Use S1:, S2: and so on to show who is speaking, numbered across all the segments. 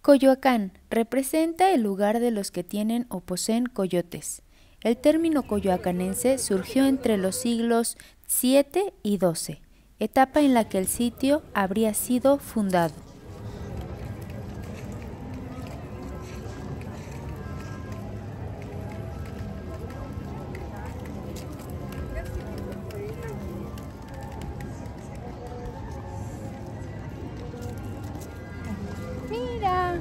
S1: Coyoacán representa el lugar de los que tienen o poseen coyotes. El término coyoacanense surgió entre los siglos VII y XII, etapa en la que el sitio habría sido fundado. ¡Mira!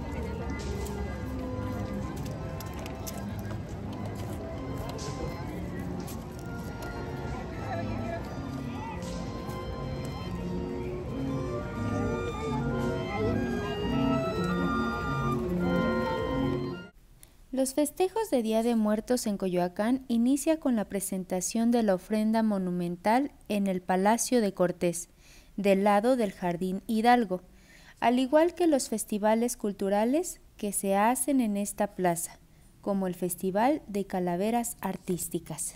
S1: Los festejos de Día de Muertos en Coyoacán inicia con la presentación de la ofrenda monumental en el Palacio de Cortés, del lado del Jardín Hidalgo, al igual que los festivales culturales que se hacen en esta plaza, como el Festival de Calaveras Artísticas.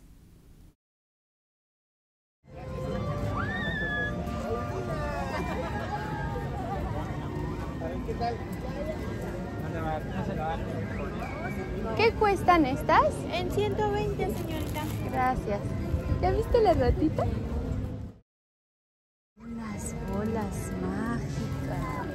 S1: ¿Qué cuestan estas?
S2: En 120, señorita.
S1: Gracias. ¿Ya viste la ratita? Unas bolas mágicas.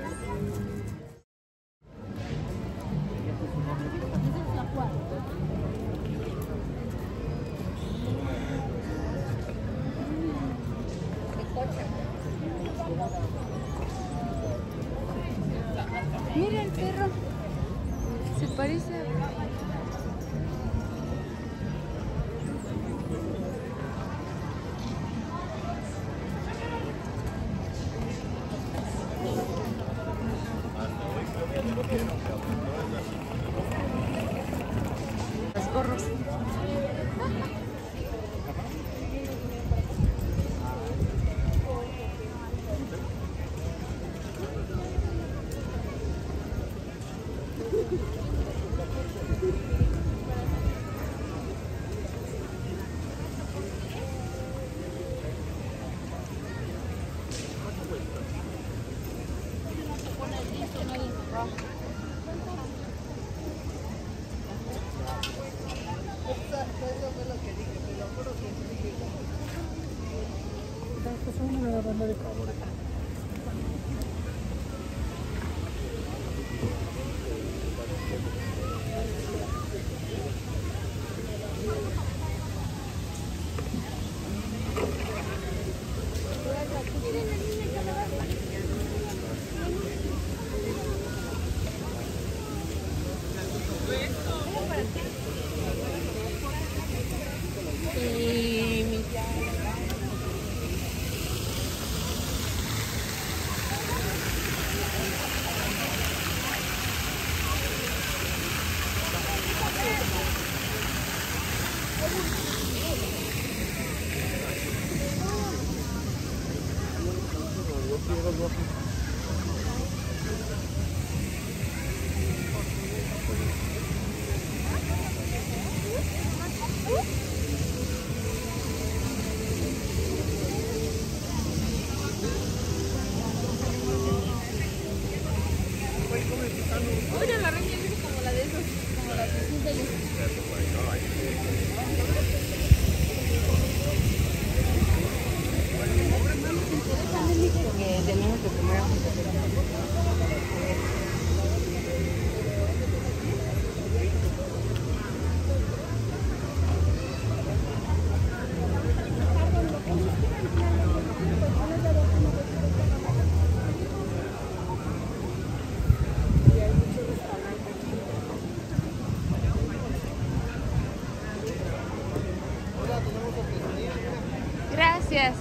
S1: Mira el perro. Se parece a... Los gorros.
S2: Oye, la reña es como la de esos, como la de que tenemos que comer. Gracias.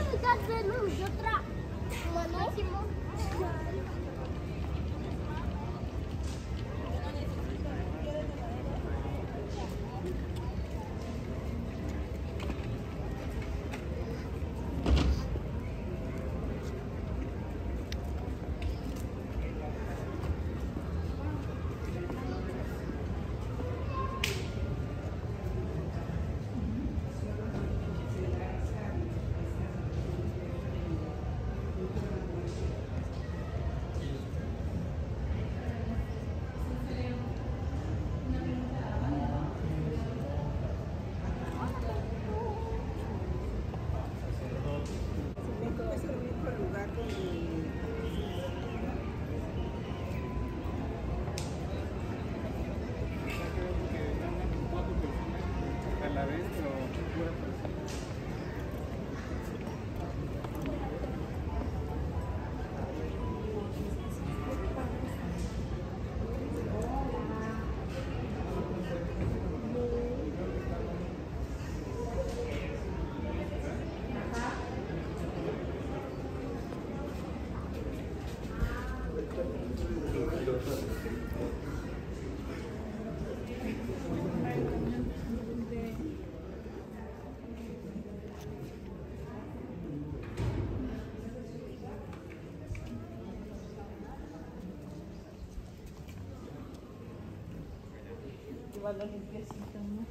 S2: La limpiecita, ¿no?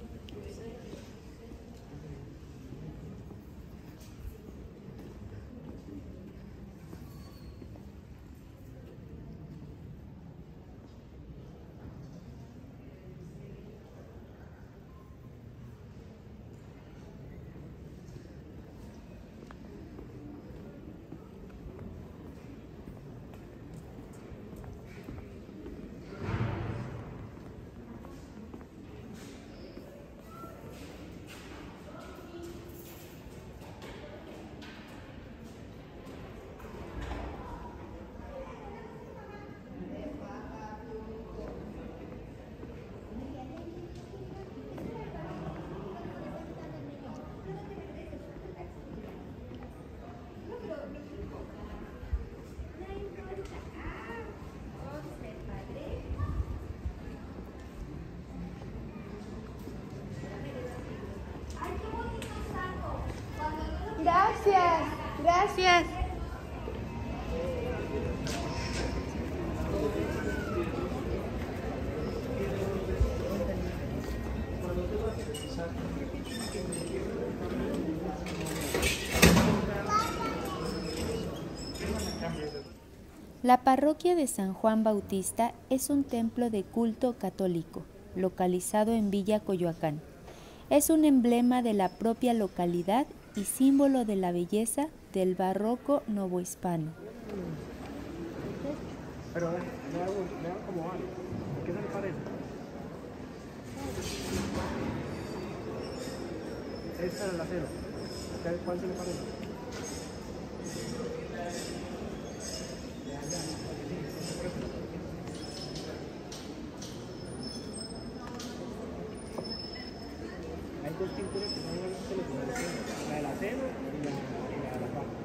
S1: Gracias, gracias. La parroquia de San Juan Bautista es un templo de culto católico, localizado en Villa Coyoacán. Es un emblema de la propia localidad y símbolo de la belleza del barroco novohispano.
S3: Pero le hago como algo. ¿Qué se le parece? Esta es el acero. ¿Cuál se le parece? Hay dos pinturas que son se le parecen. La del acero y la de la papa.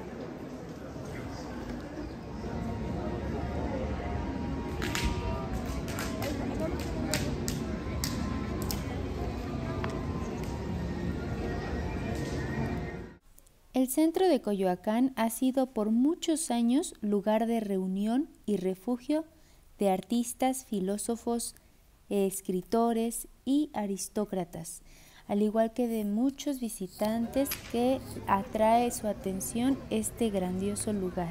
S1: El centro de Coyoacán ha sido por muchos años lugar de reunión y refugio de artistas, filósofos, escritores y aristócratas, al igual que de muchos visitantes que atrae su atención este grandioso lugar.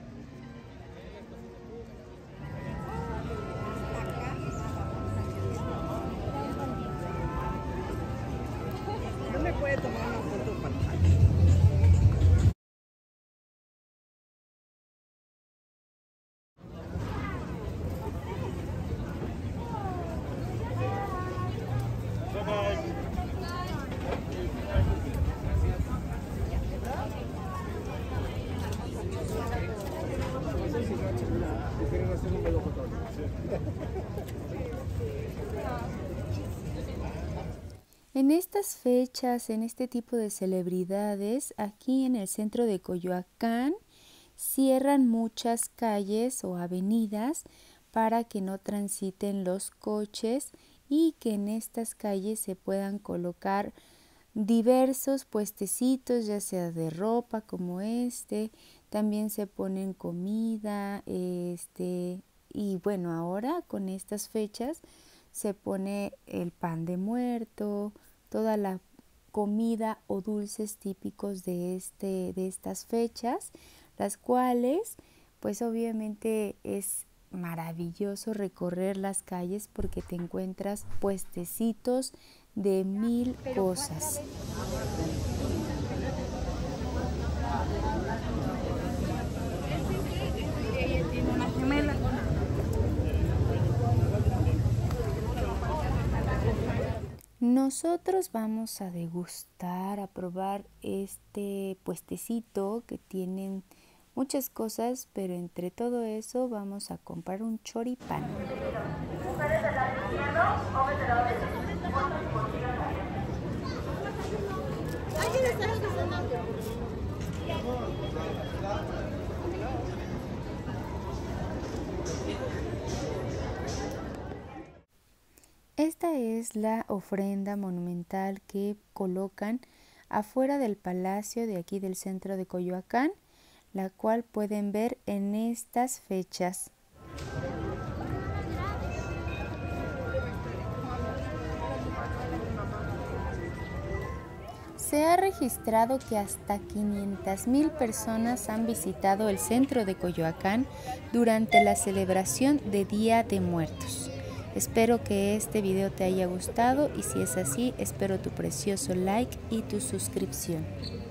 S3: ¿No me puede tomar una foto para
S1: En estas fechas, en este tipo de celebridades, aquí en el centro de Coyoacán, cierran muchas calles o avenidas para que no transiten los coches y que en estas calles se puedan colocar diversos puestecitos, ya sea de ropa como también se ponen comida, y bueno, ahora con estas fechas se pone el pan de muerto, toda la comida o dulces típicos de estas fechas, las cuales pues obviamente es maravilloso recorrer las calles porque te encuentras puestecitos de 1000 cosas.
S2: Tiene una gemela.
S1: Nosotros vamos a degustar, a probar este puestecito que tienen muchas cosas, pero entre todo eso vamos a comprar un choripán. Esta es la ofrenda monumental que colocan afuera del palacio de aquí del centro de Coyoacán, la cual pueden ver en estas fechas. Se ha registrado que hasta 500,000 personas han visitado el centro de Coyoacán durante la celebración de Día de Muertos. Espero que este video te haya gustado y si es así, espero tu precioso like y tu suscripción.